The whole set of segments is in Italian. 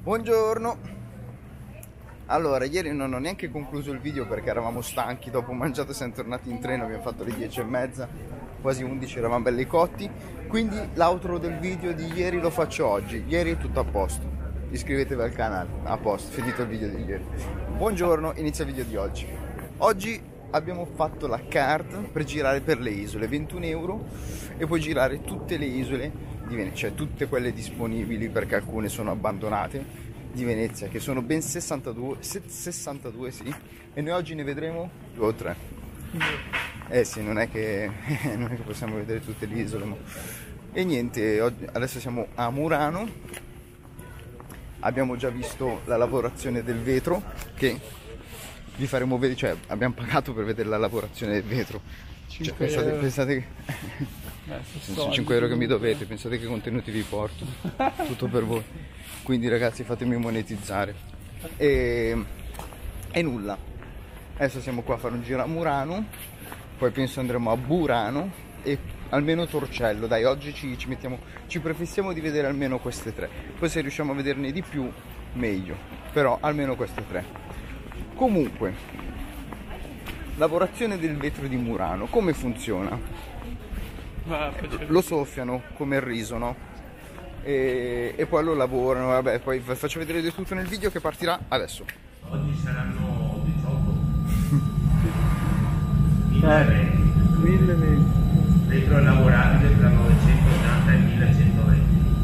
Buongiorno. Allora, ieri non ho neanche concluso il video perché eravamo stanchi. Dopo mangiato siamo tornati in treno, abbiamo fatto le 10:30, quasi 11, eravamo belli cotti. Quindi l'outro del video di ieri lo faccio oggi. Ieri è tutto a posto. Iscrivetevi al canale, a posto, finito il video di ieri. Buongiorno, inizia il video di oggi. Oggi abbiamo fatto la card per girare per le isole, 21 euro, e puoi girare tutte le isole di Venezia, cioè tutte quelle disponibili perché alcune sono abbandonate di Venezia, che sono ben 62, sì, e noi oggi ne vedremo 2 o 3. Sì, non è che possiamo vedere tutte le isole, ma... E niente, adesso siamo a Murano, abbiamo già visto la lavorazione del vetro, che vi faremo vedere, cioè abbiamo pagato per vedere la lavorazione del vetro. Cioè, pensate che... sono 5 euro che mi dovete, pensate che contenuti vi porto, tutto per voi. Quindi ragazzi, fatemi monetizzare. E nulla, adesso siamo qua a fare un giro a Murano, poi penso andremo a Burano e almeno Torcello. Dai, oggi ci prefissiamo di vedere almeno queste 3, poi se riusciamo a vederne di più meglio, però almeno queste 3. Comunque, lavorazione del vetro di Murano, come funziona? Lo soffiano come il riso, no? E poi lo lavorano, vabbè, poi vi faccio vedere tutto nel video che partirà adesso. Oggi saranno 18. 1020. Vetro lavorabile tra 980 e 1120.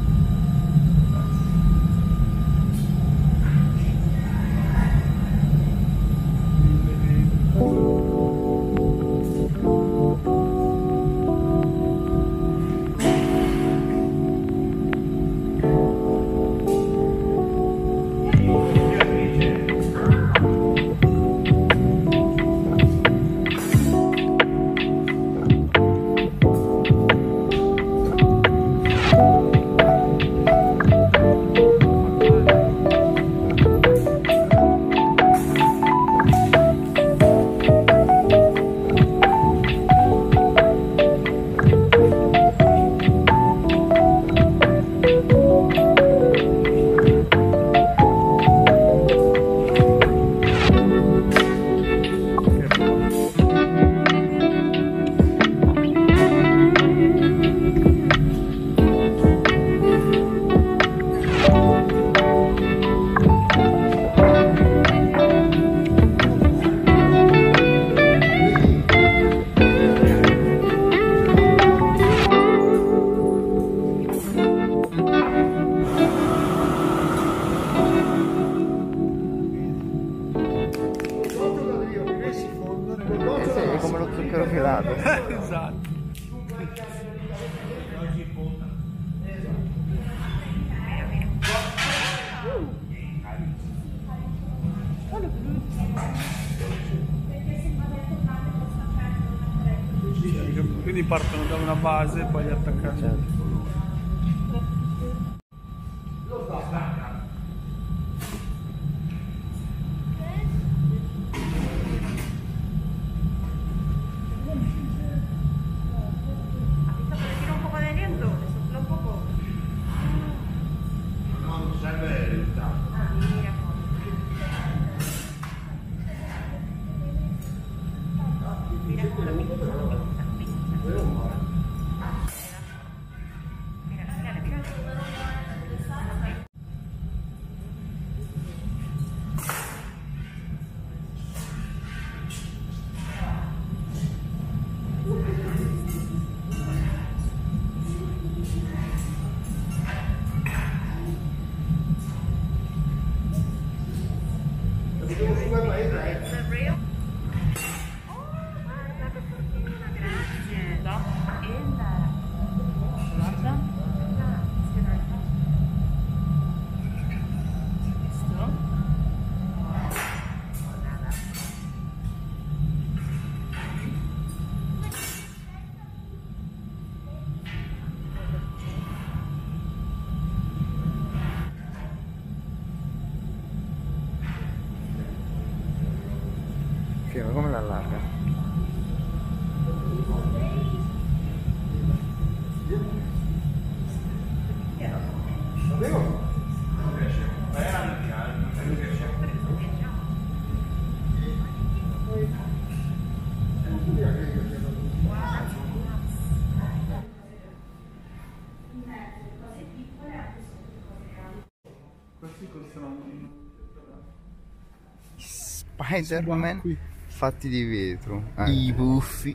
Come lo zucchero filato. Esatto. Quindi partono da una base e poi li attaccano. Certo. Che come l'allarga? Vai Questi costano Spider-Man fatti di vetro, i buffi.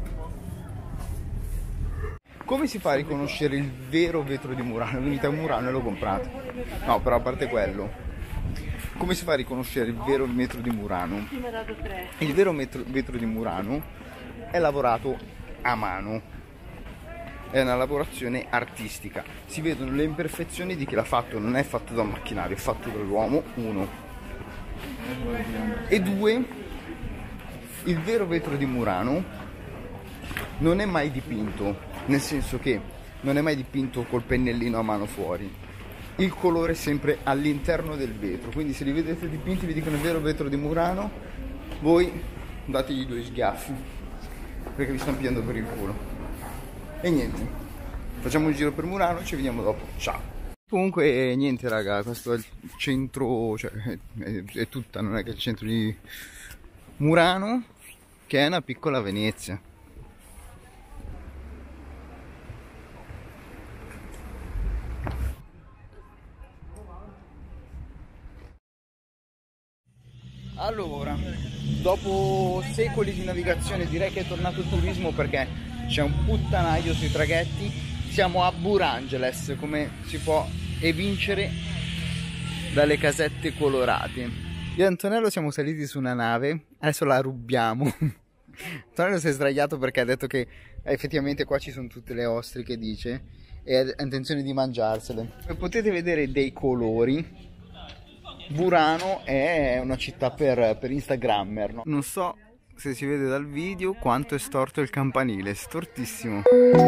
Come si fa a riconoscere il vero vetro di Murano? Venite a Murano e lo comprate. No, però a parte quello, come si fa a riconoscere il vero vetro di Murano? Il vero vetro di Murano è lavorato a mano, è una lavorazione artistica, si vedono le imperfezioni di chi l'ha fatto, non è fatto da un macchinario, è fatto dall'uomo, uno. E due, il vero vetro di Murano non è mai dipinto, nel senso che non è mai dipinto col pennellino a mano fuori, il colore è sempre all'interno del vetro, quindi se li vedete dipinti vi dicono il vero vetro di Murano, voi dategli 2 schiaffi perché vi stanno pigliando per il culo. E niente, facciamo un giro per Murano, ci vediamo dopo, ciao. Comunque niente raga, questo è il centro, cioè è tutta, non è che è il centro di Murano, che è una piccola Venezia. Allora, dopo secoli di navigazione direi che è tornato il turismo perché c'è un puttanaio sui traghetti. Siamo a Burangeles, come si può evincere dalle casette colorate. Io e Antonello siamo saliti su una nave, adesso la rubiamo. Antonello si è sdraiato perché ha detto che effettivamente qua ci sono tutte le ostriche, dice, e ha intenzione di mangiarsele. Come potete vedere dei colori, Burano è una città per Instagrammer, no? Non so se si vede dal video quanto è storto il campanile, stortissimo.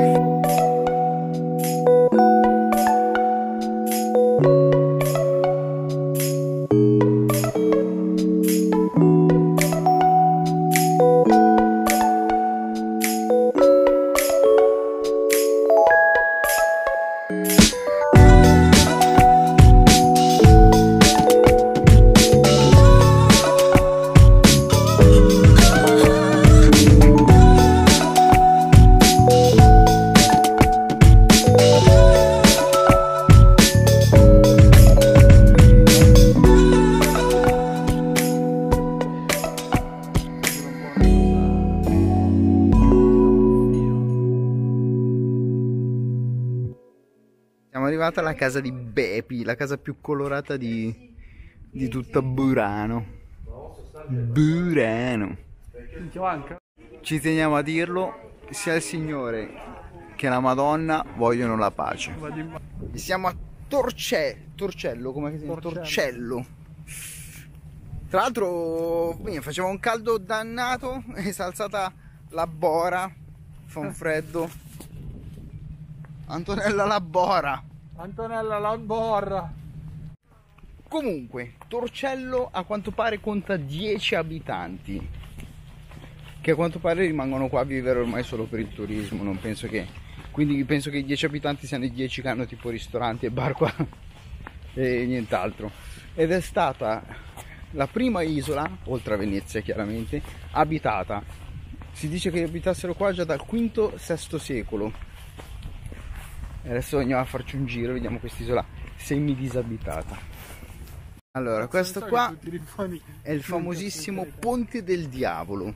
Siamo arrivati alla casa di Bepi, la casa più colorata di tutta Burano. Burano. Ci teniamo a dirlo, sia il Signore che la Madonna vogliono la pace. E siamo a Torcello, come si chiama? Torcello. Tra l'altro faceva un caldo dannato e si è alzata la bora, fa un freddo. Antonella la bora. Antonella la borra. Comunque, Torcello a quanto pare conta 10 abitanti, che a quanto pare rimangono qua a vivere ormai solo per il turismo, non penso che... Quindi penso che i 10 abitanti siano i 10 che hanno tipo ristoranti e bar qua e nient'altro. Ed è stata la prima isola, oltre a Venezia chiaramente, abitata. Si dice che abitassero qua già dal V-VI secolo. E adesso andiamo a farci un giro, vediamo quest'isola semi disabitata. Allora, questo qua è il famosissimo Ponte del Diavolo.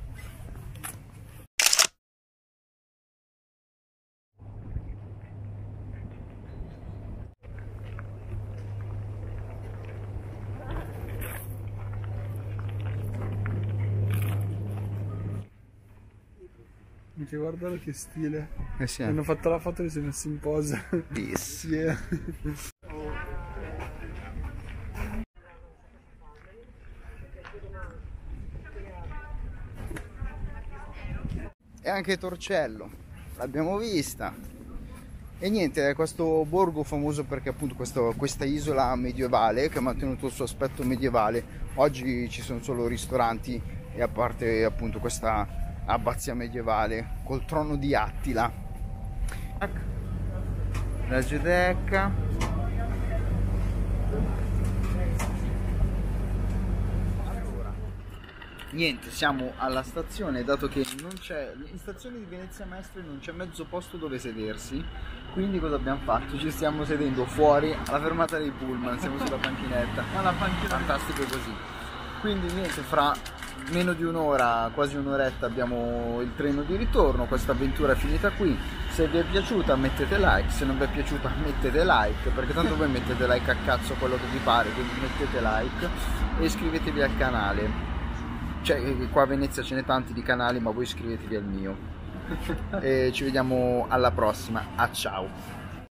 Anche guardalo che stile. Sì. Hanno fatto la foto e si è messi in posa. Yes. Yeah. E anche Torcello l'abbiamo vista. E niente, è questo borgo famoso perché appunto questa isola medievale che ha mantenuto il suo aspetto medievale. Oggi ci sono solo ristoranti e a parte appunto questa abbazia medievale col trono di Attila, la Giudecca. Allora, niente, siamo alla stazione, dato che non c'è, in stazione di Venezia Mestre non c'è mezzo posto dove sedersi, quindi cosa abbiamo fatto? Ci stiamo sedendo fuori alla fermata dei pullman, siamo sulla panchinetta, Alla panchina. fantastico così. Quindi niente, fra meno di un'ora, quasi un'oretta abbiamo il treno di ritorno, questa avventura è finita qui. Se vi è piaciuta mettete like, se non vi è piaciuta mettete like, perché tanto voi mettete like a cazzo quello che vi pare, quindi mettete like e iscrivetevi al canale. Cioè, qua a Venezia ce n'è tanti di canali, ma voi iscrivetevi al mio. E ci vediamo alla prossima, ciao!